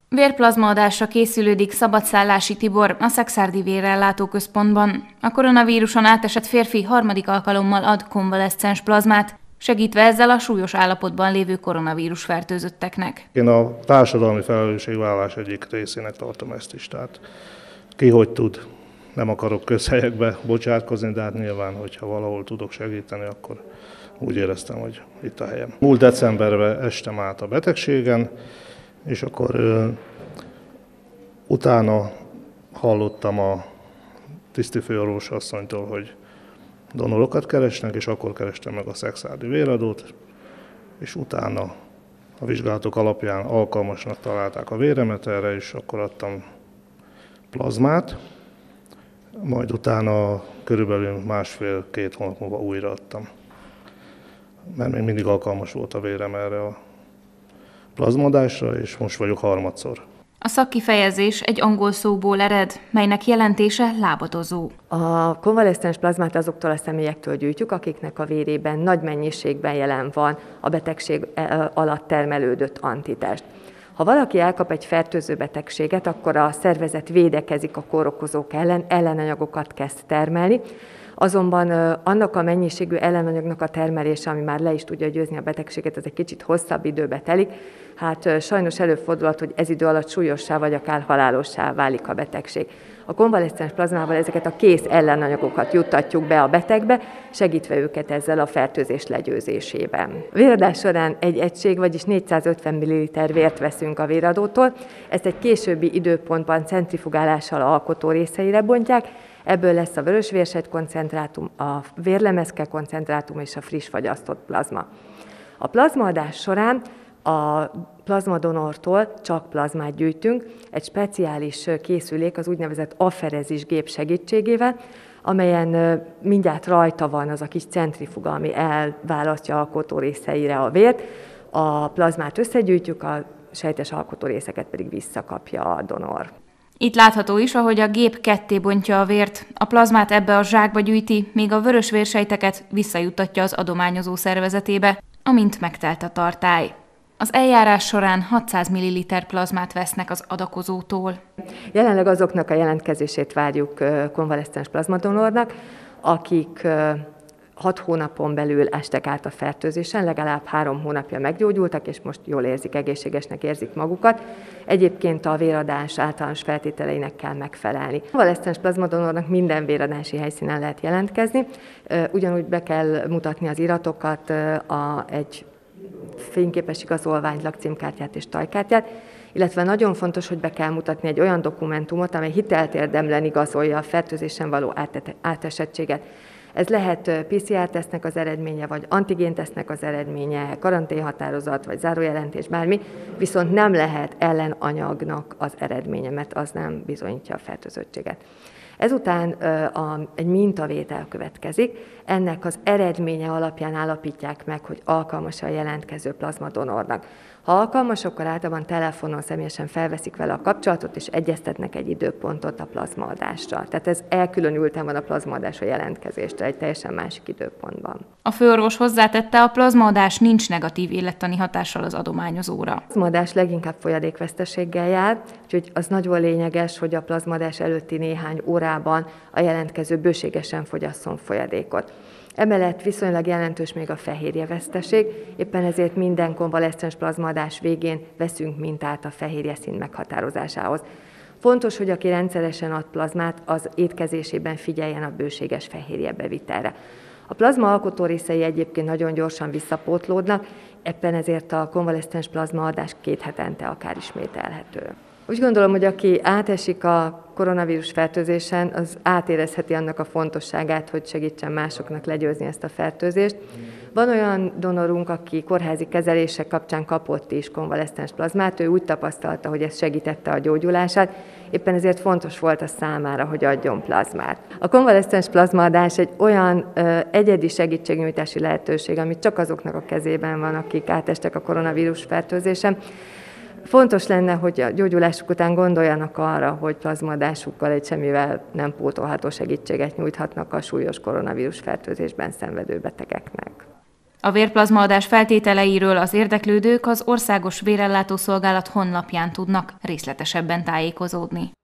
Vérplazmaadásra készülődik Szabadszállási Tibor a Szekszárdi Vérellátó Központban. A koronavíruson átesett férfi harmadik alkalommal ad konvaleszcens plazmát, segítve ezzel a súlyos állapotban lévő koronavírus fertőzötteknek. Én a társadalmi felelősségvállalás egyik részének tartom ezt is. Tehát ki hogy tud, nem akarok közhelyekbe bocsátkozni, de hát nyilván, hogyha valahol tudok segíteni, akkor úgy éreztem, hogy itt a helyem. Múlt decemberben estem át a betegségen, és akkor utána hallottam a tisztifőorvos asszonytól, hogy donorokat keresnek, és akkor kerestem meg a szekszárdi véradót, és utána a vizsgálatok alapján alkalmasnak találták a véremet erre, és akkor adtam plazmát, majd utána körülbelül másfél-két hónap múlva újra adtam, mert még mindig alkalmas volt a vérem erre a plazmaadásra, és most vagyok harmadszor. A szakkifejezés egy angol szóból ered, melynek jelentése lábadozó. A konvaleszcens plazmát azoktól a személyektől gyűjtjük, akiknek a vérében nagy mennyiségben jelen van a betegség alatt termelődött antitest. Ha valaki elkap egy fertőző betegséget, akkor a szervezet védekezik a kórokozók ellen, ellenanyagokat kezd termelni, azonban annak a mennyiségű ellenanyagnak a termelése, ami már le is tudja győzni a betegséget, ez egy kicsit hosszabb időbe telik. Hát sajnos előfordulhat, hogy ez idő alatt súlyossá vagy akár halálossá válik a betegség. A konvaleszcens plazmával ezeket a kész ellenanyagokat juttatjuk be a betegbe, segítve őket ezzel a fertőzés legyőzésében. A véradás során egy egység, vagyis 450 ml vért veszünk a véradótól, ezt egy későbbi időpontban centrifugálással alkotó részeire bontják, ebből lesz a vörösvérsejt koncentrátum, a vérlemezke koncentrátum és a friss fagyasztott plazma. A plazmaadás során a plazmadonortól csak plazmát gyűjtünk, egy speciális készülék, az úgynevezett aferezis gép segítségével, amelyen mindjárt rajta van az a kis centrifuga, ami elválasztja alkotó részeire a vért. A plazmát összegyűjtjük, a sejtes alkotó részeket pedig visszakapja a donor. Itt látható is, ahogy a gép ketté bontja a vért, a plazmát ebbe a zsákba gyűjti, míg a vörös vérsejteket visszajuttatja az adományozó szervezetébe, amint megtelt a tartály. Az eljárás során 600 ml plazmát vesznek az adakozótól. Jelenleg azoknak a jelentkezését várjuk konvaleszcens plazmadonornak, akik 6 hónapon belül estek át a fertőzésen, legalább 3 hónapja meggyógyultak, és most jól érzik, egészségesnek érzik magukat. Egyébként a véradás általános feltételeinek kell megfelelni. A konvaleszcens plazmadonornak minden véradási helyszínen lehet jelentkezni, ugyanúgy be kell mutatni az iratokat, egy fényképes igazolványt, lakcímkártyát és tajkártyát, illetve nagyon fontos, hogy be kell mutatni egy olyan dokumentumot, amely hitelt érdemlen igazolja a fertőzésen való átesettséget. Ez lehet PCR-tesztnek az eredménye, vagy antigéntesztnek az eredménye, karanténhatározat, vagy zárójelentés, bármi, viszont nem lehet ellenanyagnak az eredménye, mert az nem bizonyítja a fertőzöttséget. Ezután egy mintavétel következik, ennek az eredménye alapján állapítják meg, hogy alkalmas a jelentkező plazmadonornak. Ha alkalmas, akkor általában telefonon személyesen felveszik vele a kapcsolatot, és egyeztetnek egy időpontot a plazmaadásra. Tehát ez elkülönülten van a plazmaadásra jelentkezéstől, egy teljesen másik időpontban. A főorvos hozzátette, a plazmaadás nincs negatív élettani hatással az adományozóra. A plazmaadás leginkább folyadékveszteséggel jár, úgyhogy az nagyon lényeges, hogy a plazmaadás előtti néhány órában a jelentkező bőségesen fogyasszon folyadékot. Emellett viszonylag jelentős még a fehérjeveszteség, éppen ezért minden konvaleszcens plazmaadás végén veszünk mintát a fehérjeszín meghatározásához. Fontos, hogy aki rendszeresen ad plazmát, az étkezésében figyeljen a bőséges fehérje bevitelre. A plazma alkotó részei egyébként nagyon gyorsan visszapótlódnak, éppen ezért a konvaleszcens plazmaadás 2 hetente akár ismételhető. Úgy gondolom, hogy aki átesik a koronavírus fertőzésen, az átérezheti annak a fontosságát, hogy segítsen másoknak legyőzni ezt a fertőzést. Van olyan donorunk, aki kórházi kezelések kapcsán kapott is konvaleszcens plazmát, ő úgy tapasztalta, hogy ez segítette a gyógyulását, éppen ezért fontos volt a számára, hogy adjon plazmát. A konvaleszcens plazmaadás egy olyan egyedi segítségnyújtási lehetőség, ami csak azoknak a kezében van, akik átestek a koronavírus fertőzésen. Fontos lenne, hogy a gyógyulásuk után gondoljanak arra, hogy plazmaadásukkal egy semmivel nem pótolható segítséget nyújthatnak a súlyos koronavírus fertőzésben szenvedő betegeknek. A vérplazmaadás feltételeiről az érdeklődők az Országos Vérellátó Szolgálat honlapján tudnak részletesebben tájékozódni.